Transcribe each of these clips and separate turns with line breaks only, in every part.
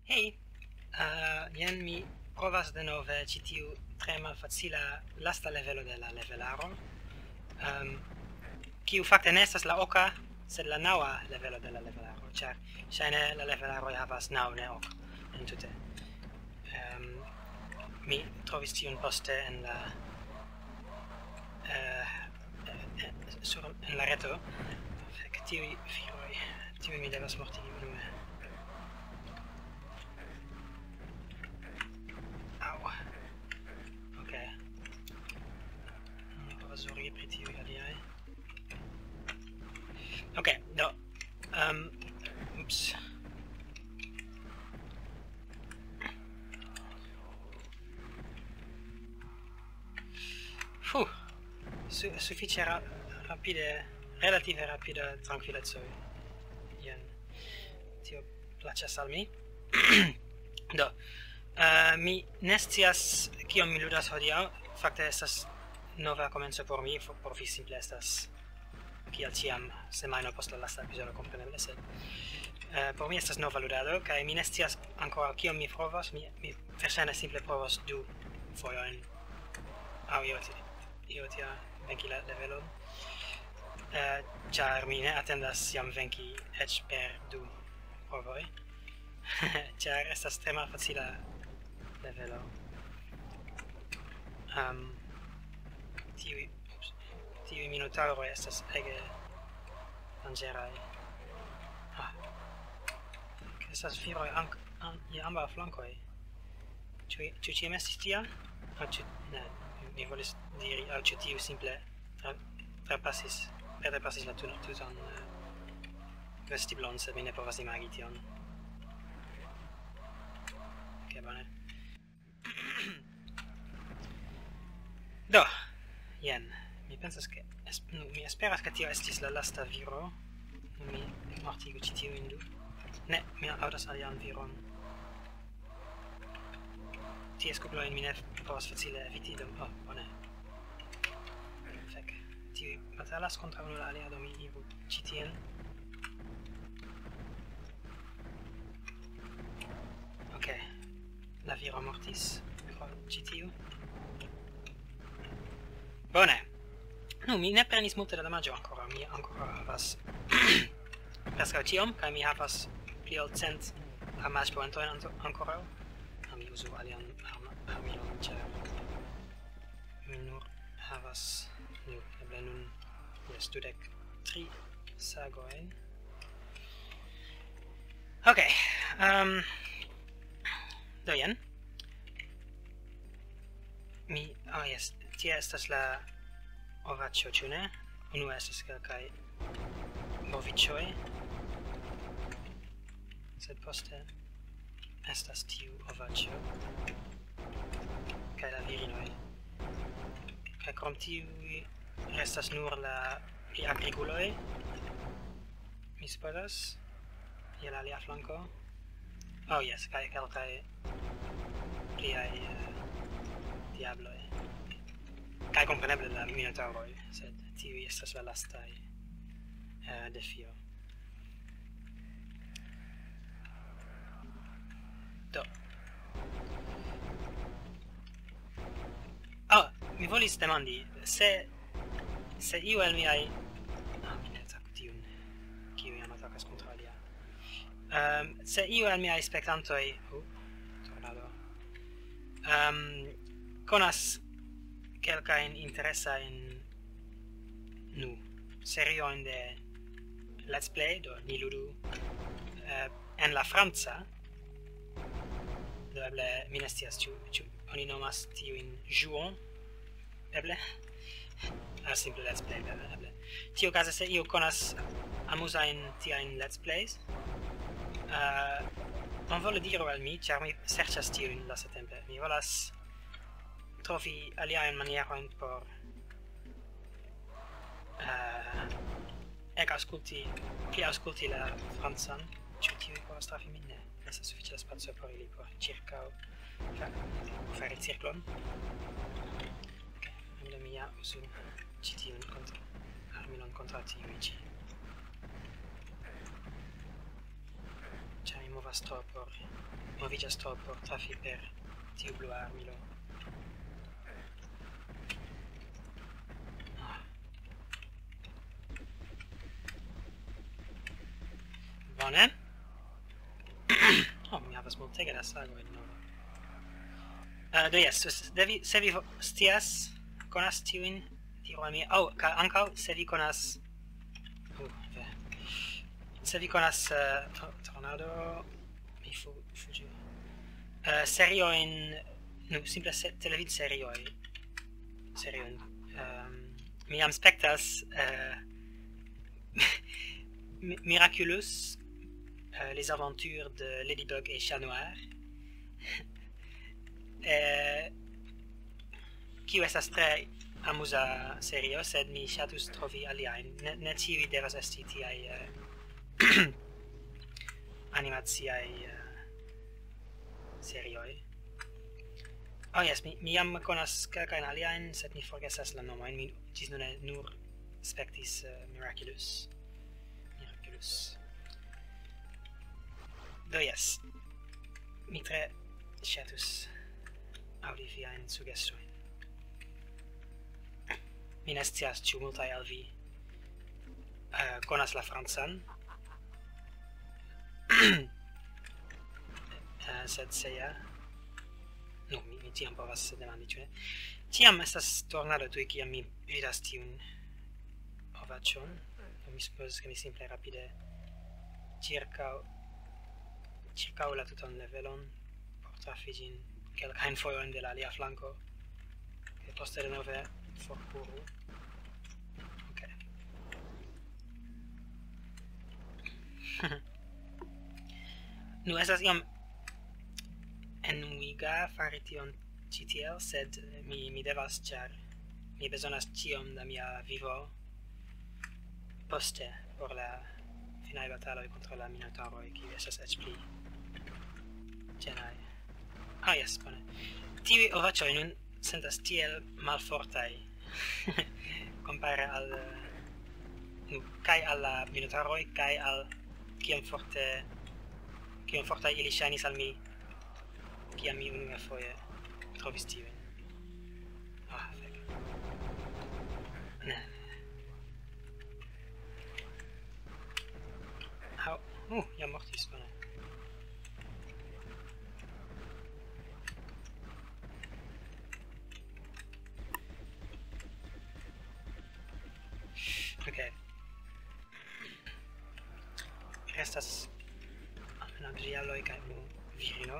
Hej, jen mi provas denove ĉi tiu tre malfacila lasta levelo de la levelaro, kiu fakte ne estas la oka, sed la naŭa levelo de la levelaro, ĉar ŝajne la levelaroj havas naŭ, ne ok entute. Mi trovis tiun poste en la en la reto. Fek, tiuj viroj, tiuj mi devas mortigi unue. Au. Ok. Mi povas zorgi pri tiuj aliaj. Ok, do. Ups. Sufiĉe rapide, relative rapida trankvileco. Jen. Tio plaĉas al mi. Do. Mi ne scias kion mi ludas hodiaŭ. Fakte estas nova komenco por mi, por vi simple estas kiel ĉiam semajno post la lasta epizodo, kompreneble, sed por mi estas nova ludado, kaj mi ne scias ankoraŭ kion mi provos. Mi verŝajne simple provos 2 fojojn aŭ io tia venki la levelon, ĉar mi ne atendas jam venki eĉ per 2 provoj, ĉar estas tre malfacila levelo. Tiuj minotaŭroj estas ege danĝeraj. Estas viroj je ambaŭ flankoj. Ĉu ĉiam estis tiam? Ne, mi volis diri, aŭ ĉu tiu simple preterpasis la tutan vestiblon, sed mi ne povas imagi tion. Ok, bone. Do, jen, mi pensas ke mi esperas ke tio estis la lasta viro. Mi mortigu ĉi tiujn du. Ne, mi aŭdas alian viron. Ties kuglojn mi ne povas facile eviti, do bone. Fek. Tiuj batalas kontraŭ unu la alia, do mi iru ĉi tien. Ok. La viro mortis pro ĉi tiu. Bone. Nu, mi ne prenis multe da damaĝo ankoraŭ. Mi ankoraŭ havas preskaŭ ĉiom, kaj mi havas pli ol 100 damaĝpoentojn ankoraŭ. Mi uzu alian armilon, ĉar mi nur havas eble nun 23 sagojn. Ok. Do jen. Jes, tie estas la ovaĉo, ĉu ne? Unue estas kelkaj boviĉoj, sed poste estas tiu ovaĉo kaj la virinoj. Kaj krom tiuj restas nur la pli agriguloj, mi supozas, je la alia flanko. Jes, kaj kelkaj pliaj diabloj. Kaj kompreneble la minotaŭroj, sed tiuj estas la lastaj defio. Do. Mi volis demandi, se iu el miaj... mi ne ataku tiun, kiu jam atakas kontraŭ alia. Se iu el miaj spektantoj... tornado. Konas kelkajn interesajn seriojn de Let's Play, do ni ludu en la franca. Do eble mi ne scias ĉu oni nomas tiujn ĵuon, eble? Simple Let's Play, eble. Tiukaze, se iu konas amuzajn tiajn Let's Plays, bonvole diru al mi, ĉar mi serĉas tiujn lastatempe. Mi volas trovi aliajn manierojn por pli aŭskulti la francan. Ĉu tiuj povas trafi min? Ne. Estas sufiĉe da spaco por ili por ĉirkaŭ fari cirklon. Ok, eble mi ja uzu ĉi tiun armilon kontraŭ tiuj ĉi. Ĉar mi movas tro por moviĝas tro por trafi per tiu blua armilo. Bone. Mi havas multege da sagoj nove. Do jes, se vi scias, konas tiujn, diru al mi. Kaj ankaŭ se vi konas... Se vi konas Tornado... Mi fuĝu. Seriojn... simple televid-serioj. Seriojn. Mi jam spektas... Miraculous, les aventures de Ladybug et Chat Noir. Kiu estas tre amuza serio, sed mi ŝatus trovi aliajn. Ne ĉiuj devas esti tiaj animaciaj serioj. Jes, mi jam konas kelkajn aliajn, sed mi forgesas la nomojn. Mi ĝis nun nur spektis Miraculous. Do jes, mi tre ŝatus aŭdi viajn sugestojn. Mi ne scias ĉu multaj el vi konas la francan. Sed se ja, mi tiam povas demandi, ĉu ne? Tiam estas Tornado tuj kiam mi vidas tiun ovaĉon. Mi supozas ke mi simple rapide ĉirkaŭ la tutan levelon por trafi ĝin kelkajn fojojn de la alia flanko kaj poste denove forkuru. Ok. Nu estas iom enuiga fari tion ĉi tiel, sed mi devas, ĉar mi bezonas ĉiom da mia vivo poste por la finaj bataloj kontraŭ la minotaŭroj, kiuj estas eĉ pli ĝenaj. Jes, bone. Tiuj ovaĉoj nun sentas tiel malfortaj kompare al kaj al la minotaŭroj kaj al kiom fortaj ili ŝajnis al mi kiam mi unuafoje trovis tiujn. Fek. Ne. Jam mortis, bone. Ok. Restas almenaŭ diabloj kaj unu virino.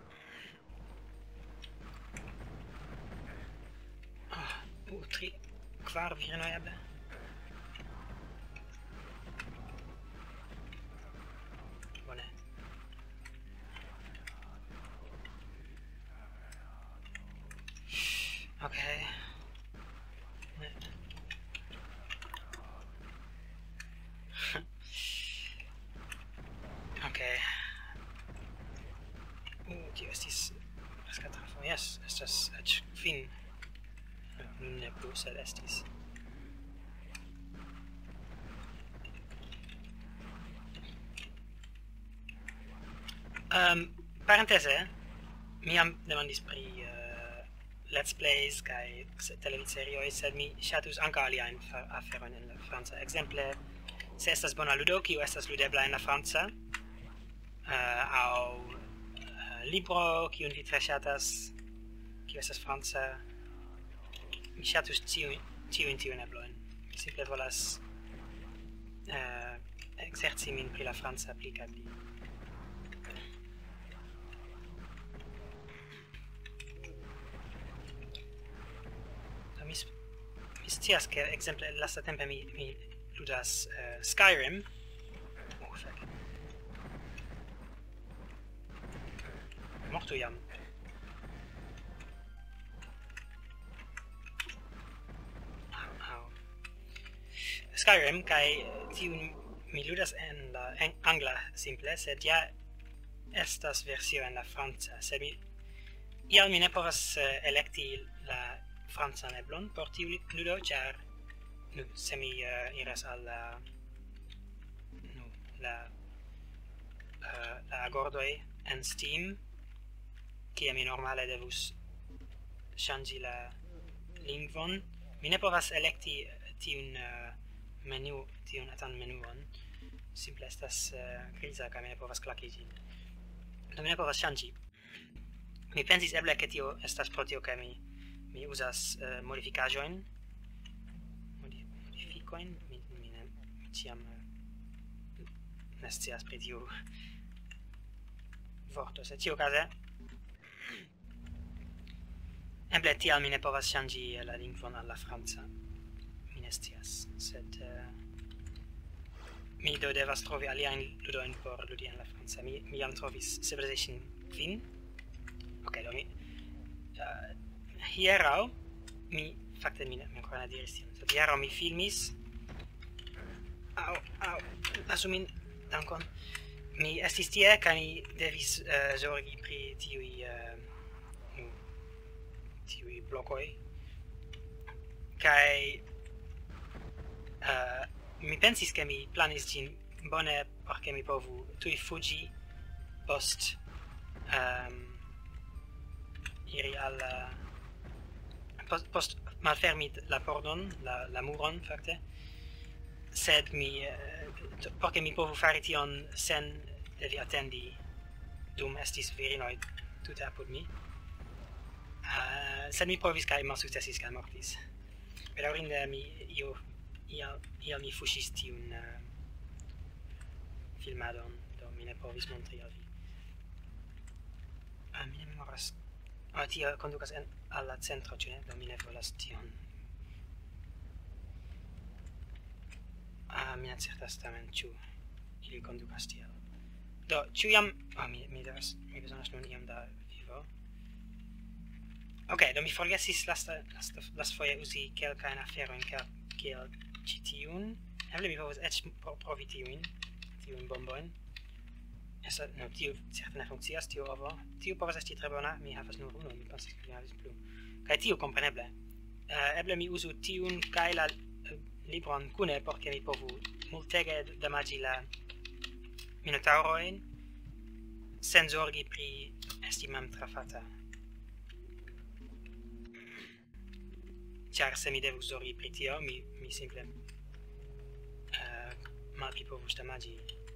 Kvar virinoj eble. Okay. Okay. Tio estis preskaŭ trafo. Jes, estas eĉ kvin. Nun ne plu, sed estis. Parentese, mi jam demandis pri let's plays kaj televidserioj, sed mi ŝatus ankaŭ aliajn aferojn en la franca. Ekzemple, se estas bona ludo kiu estas ludebla en la franca, aŭ libro kiun vi tre ŝatas, kiu estas franca, mi ŝatus tiujn eblojn. Mi simple volas ekzerci min pri la franca pli kaj pli. Mi scias ke ekzemple lastatempe mi ludas Skyrim. Fek. Mortu jam. Skyrim kaj tiun mi ludas en la angla simple, sed ja estas versio en la franca, sed mi ne povas elekti la francan eblon por tiu ludo, ĉar se mi iras al la agordoj en Steam, kie mi normale devus ŝanĝi la lingvon. Mi ne povas elekti tiun tiun atanmenuon. Simple estas griza kaj mi ne povas klaki ĝin. Do mi ne povas ŝanĝi. Mi pensis eble ke tio estas pro tio ke mi uzas modifikaĵojn. Modifikojn? Mi ĉiam ne scias pri tiu vorto. Sed ĉiukaze eble tial mi ne povas ŝanĝi la lingvon al la franca. Mi ne scias, sed mi do devas trovi aliajn ludojn por ludi en la franca. Mi jam trovis Civilization Fin. Ok, do mi hieraŭ mi fakte mi ankoraŭ ne diris tion. Sed hieraŭ mi filmis. Au, lasu min, dankon. Mi estis tie kaj mi devis zorgi pri tiuj blokoj. Kaj mi pensis ke mi planis ĝin bone por ke mi povu tuj fuĝi post iri al post malfermi la pordon, la muron fakte. Sed por ke mi povu fari tion sen devi atendi dum estis virinoj tute apud mi. Sed mi provis kaj malsukcesis kaj mortis. Bedaŭrinde iel mi fuŝis tiun filmadon, do mi ne povis montri al vi. Mi ne memoras. Tio kondukas al la centro, ĉu ne? Do mi ne volas tion. Mi ne certas tamen ĉu ili kondukas tiel. Do, ĉu jam... mi bezonas nun iom da vivo. Ok, do mi forgesis lastfoje uzi kelkajn aferojn kiel ĉi tiun. Eble mi povas eĉ provi tiujn bombojn. No, tiu certe ne funkcias, tiu ovo. Tiu povas esti tre bona, mi havas nur unu, mi pensis ke mi havis plu. Kaj tiu, kompreneble. Eble mi uzu tiun kaj la libron kune por ke mi povu multege damaĝi la minotaŭrojn sen zorgi pri esti mem trafata. Ĉar se mi devus zorgi pri tio, mi simple malpli povus damaĝi